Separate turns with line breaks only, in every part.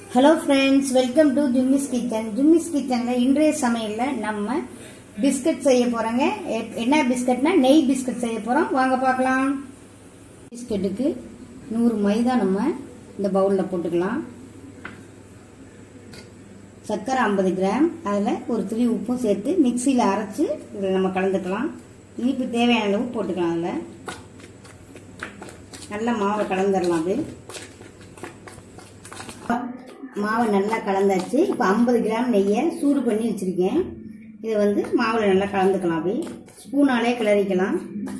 Hello friends, welcome to Jumi's Kitchen. Jumi's Kitchen la இன்றைய சமையல்ல நம்ம பிஸ்கட் செய்ய போறோங்க. என்ன பிஸ்கட்னா நெய் பிஸ்கட் செய்ய போறோம். வாங்க பார்க்கலாம். பிஸ்கட்டுக்கு 100 மைதா நம்ம இந்த பவுல்ல போட்டுக்கலாம். சக்கரை 50 கிராம், அதுல ஒரு துளி உப்பும் சேர்த்து மிக்ஸில அரைச்சு இத நம்ம கலந்துக்கலாம். இனிப்பு தேவையான அளவு போட்டுக்கலாம். அதுல நல்ல மாவை கலந்துறலாம். அது மாவை நல்லா கலந்தாச்சு. இப்போ 50 கிராம் நெய்யை சூடு பண்ணி வச்சிருக்கேன். இதை வந்து மாவில் நல்லா கலந்துக்கலாம். அப்படி ஸ்பூனாலே கிளறிக்கலாம்.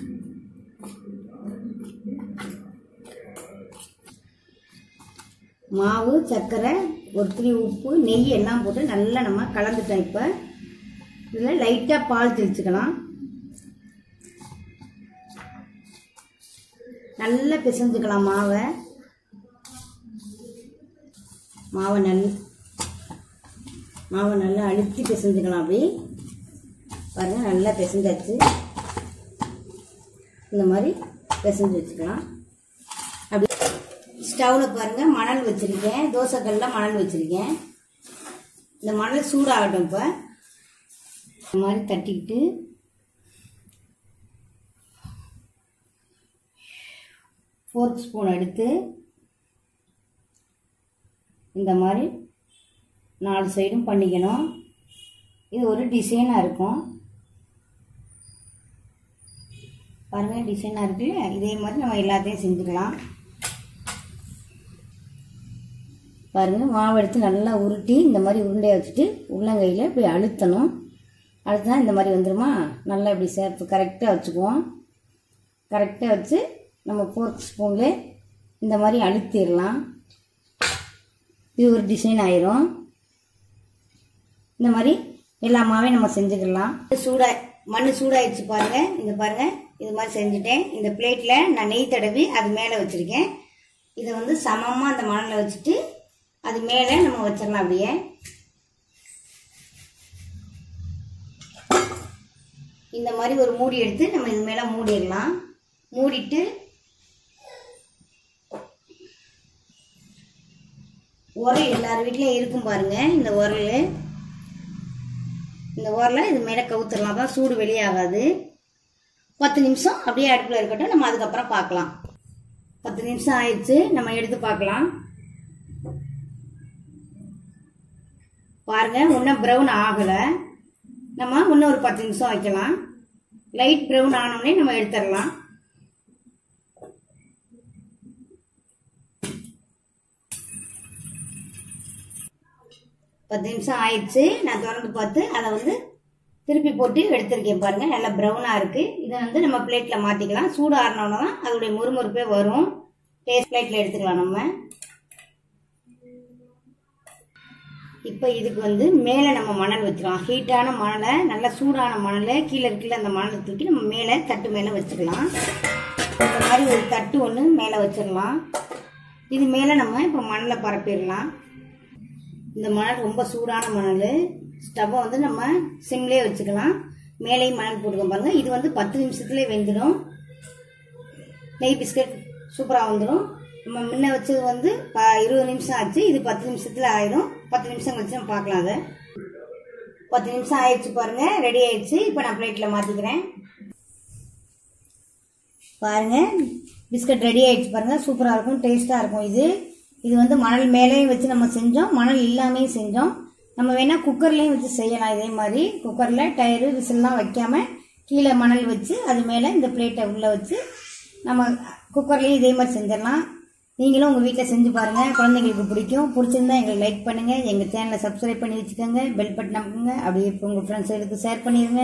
மாவு, சர்க்கரை, ஒரு துளி உப்பு, நெய் எல்லாம் போட்டு நல்லா நம்ம கலந்துட்டோம். இப்போ இதில் லைட்டாக பால் தெளிச்சுக்கலாம். நல்லா பிசைஞ்சுக்கலாம் மாவை. மாவை நல்லா அழுத்தி பிசைஞ்சுக்கலாம். அப்படி பாருங்கள், நல்லா பிசைஞ்சாச்சு. இந்த மாதிரி பிசைஞ்சு வச்சுக்கலாம். அப்படி ஸ்டவ்வில் பாருங்கள், மணல் வச்சுருக்கேன். தோசைக்கல்லில் மணல் வச்சுருக்கேன். இந்த மணல் சூடாகட்டும். இப்போ இந்த மாதிரி தட்டிக்கிட்டு ஃபோர்க் ஸ்பூன் எடுத்து இந்த மாதிரி 4 சைடும் பண்ணிக்கணும். இது ஒரு டிசைனாக இருக்கும். பாருங்கள், டிசைனாக இருக்குல்ல. இதே மாதிரி நம்ம எல்லாத்தையும் செஞ்சுக்கலாம். பாருங்கள், மாவு எடுத்து நல்லா உருட்டி இந்த மாதிரி உருண்டையை வச்சுட்டு உள்ளங்கையில் இப்படி அழுத்தணும். அழுத்தினா இந்த மாதிரி வந்துடுமா. நல்லா இப்படி சேர்த்து கரெக்டாக வச்சுக்குவோம். கரெக்டாக வச்சு நம்ம ஃபோர்க் ஸ்பூனில் இந்த மாதிரி அழுத்திடலாம். இது ஒரு டிசைன் ஆயிரும். இந்த மாதிரி எல்லா மாவையும் நம்ம செஞ்சுக்கலாம். மண் சூடாயிடுச்சு பாருங்கள். இந்த பாருங்கள், இது மாதிரி செஞ்சுட்டேன். இந்த பிளேட்டில் நான் நெய் தடவி அது மேலே வச்சுருக்கேன். இதை வந்து சமமாக அந்த மணலில் வச்சுட்டு அது மேலே நம்ம வச்சிடலாம். அப்படியே இந்த மாதிரி ஒரு மூடி எடுத்து நம்ம இது மேலே மூடிடலாம். மூடிட்டு உரல் எல்லார் வீட்லையும் இருக்கும் பாருங்க. இந்த உரலை இது மேலே கவுத்துடலாம். தான் சூடு வெளியாகாது. 10 நிமிஷம் அப்படியே அடுப்பில் இருக்கட்டும். நம்ம அதுக்கப்புறம் பார்க்கலாம். 10 நிமிஷம் ஆயிடுச்சு. நம்ம எடுத்து பார்க்கலாம். பாருங்க, இன்னும் ப்ரௌன் ஆகலை. நம்ம இன்னும் ஒரு 10 நிமிஷம் வைக்கலாம். லைட் ப்ரௌன் ஆனோடனே நம்ம எடுத்துடலாம். பத்து நிமிஷம் ஆயிடுச்சு. நான் திறந்து பார்த்து அதை வந்து திருப்பி போட்டு எடுத்திருக்கேன். பாருங்க, நல்லா ப்ரௌனாக இருக்கு. இதை வந்து நம்ம பிளேட்டில் மாற்றிக்கலாம். சூடு ஆறினோன்னா தான் அதோடைய முறுமுறுப்பே வரும். டேஸ்ட் பிளேட்டில் எடுத்துக்கலாம் நம்ம. இப்போ இதுக்கு வந்து மேலே நம்ம மணல் வச்சுக்கலாம். ஹீட்டான மணலை, நல்லா சூடான மணலை கீழே இருக்குல்ல, அந்த மணலை தூக்கி நம்ம மேலே தட்டு மேலே வச்சுக்கலாம். இந்த மாதிரி ஒரு தட்டு ஒன்று மேலே வச்சிடலாம். இது மேலே நம்ம இப்போ மணலை பரப்பிடலாம். இந்த மணல் ரொம்ப சூடான மணல். ஸ்டவ்வை வந்து நம்ம சிம்லேயே வச்சுக்கலாம். மேலேயும் மணல் போட்டுக்கோம். பாருங்கள், இது வந்து 10 நிமிஷத்துலேயே வெந்துடும். நெய் பிஸ்கட் சூப்பராக வந்துடும். நம்ம முன்ன வச்சது வந்து 20 நிமிஷம் ஆச்சு. இது 10 நிமிஷத்தில் ஆயிடும். 10 நிமிஷம் கழிச்சு நம்ம பார்க்கலாம். அதை 10 நிமிஷம் ஆயிடுச்சு. பாருங்கள், ரெடி ஆயிடுச்சு. இப்போ நான் பிளேட்டில் மாற்றிக்கிறேன். பாருங்கள், பிஸ்கட் ரெடி ஆயிடுச்சு. பாருங்கள், சூப்பராக இருக்கும், டேஸ்ட்டாக இருக்கும். இது வந்து மணல் மேலேயும் வச்சு நம்ம செஞ்சோம், மணல் இல்லாமையும் செஞ்சோம். நம்ம வேணால் குக்கர்லேயும் வச்சு செய்யலாம். இதே மாதிரி குக்கரில் டயரு விசில்லாம் வைக்காமல் கீழே மணல் வச்சு அது மேலே இந்த பிளேட்டை உள்ளே வச்சு நம்ம குக்கர்லேயும் இதே மாதிரி செஞ்சிடலாம். நீங்களும் உங்கள் வீட்டில் செஞ்சு பாருங்கள். குழந்தைங்களுக்கு பிடிக்கும். பிடிச்சிருந்தா எங்களுக்கு லைக் பண்ணுங்கள். எங்கள் சேனலை சப்ஸ்கிரைப் பண்ணி வச்சுக்கோங்க. பெல் பட்டன் அமுக்குங்க. அப்படியே உங்கள் ஃப்ரெண்ட்ஸுகளுக்கு ஷேர் பண்ணிடுங்க.